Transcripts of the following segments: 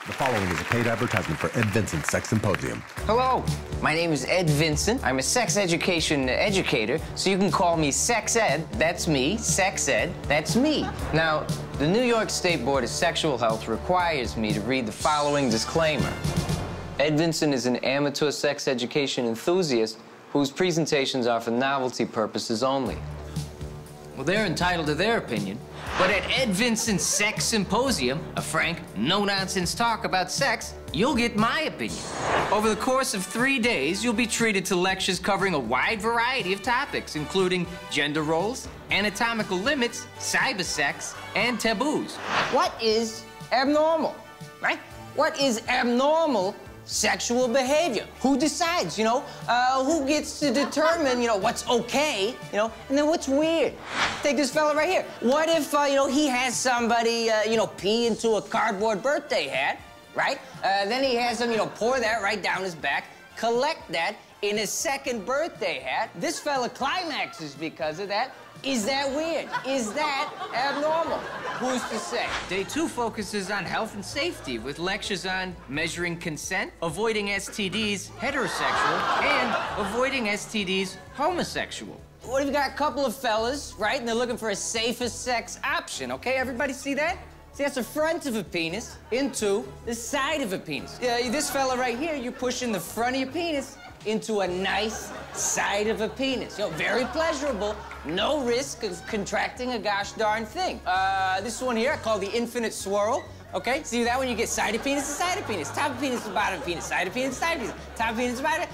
The following is a paid advertisement for Ed Vincent's Sex Symposium. Hello, my name is Ed Vincent. I'm a sex education educator, so you can call me Sex Ed. That's me. Sex Ed. That's me. Now, the New York State Board of Sexual Health requires me to read the following disclaimer. Ed Vincent is an amateur sex education enthusiast whose presentations are for novelty purposes only. Well, they're entitled to their opinion, but at Ed Vincent's Sex Symposium, a frank, no-nonsense talk about sex, you'll get my opinion. Over the course of 3 days, you'll be treated to lectures covering a wide variety of topics, including gender roles, anatomical limits, cybersex, and taboos. What is abnormal, right? What is abnormal sexual behavior? Who decides, who gets to determine, what's okay, and then what's weird? Take this fella right here. What if, he has somebody, pee into a cardboard birthday hat, right? Then he has them, pour that right down his back, collect that in his second birthday hat. This fella climaxes because of that. Is that weird? Is that abnormal? Who's to say? Day 2 focuses on health and safety with lectures on measuring consent, avoiding STDs heterosexual, and avoiding STDs homosexual. What if you got a couple of fellas, right, and they're looking for a safest sex option, okay? Everybody see that? See, that's the front of a penis into the side of a penis. This fella right here, you're pushing the front of your penis into a nice side of a penis. Very pleasurable, no risk of contracting a gosh darn thing. This one here I call the infinite swirl. Okay, see that when you get side of penis to side of penis, top of penis to bottom of penis, side of penis to side of penis, top of penis to bottom,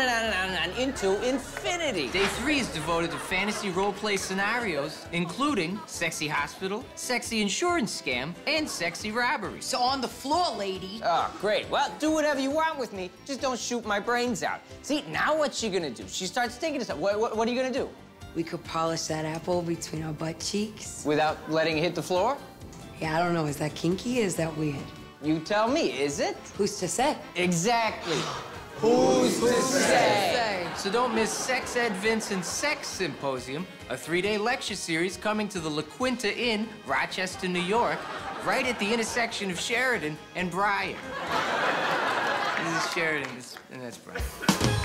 into infinity. Day 3 is devoted to fantasy role-play scenarios, including sexy hospital, sexy insurance scam, and sexy robbery. So on the floor, lady. Oh, great. Well, do whatever you want with me, just don't shoot my brains out. See, now what's she gonna do? She starts thinking of stuff. What are you gonna do? We could polish that apple between our butt cheeks. Without letting it hit the floor? Yeah, I don't know. Is that kinky? Is that weird? You tell me, is it? Who's to say? Exactly. Who's to say? So don't miss Sex Ed Vincent's Sex Symposium, a 3-day lecture series coming to the La Quinta Inn, Rochester, New York, right at the intersection of Sheridan and Briar. This is Sheridan, and that's Briar.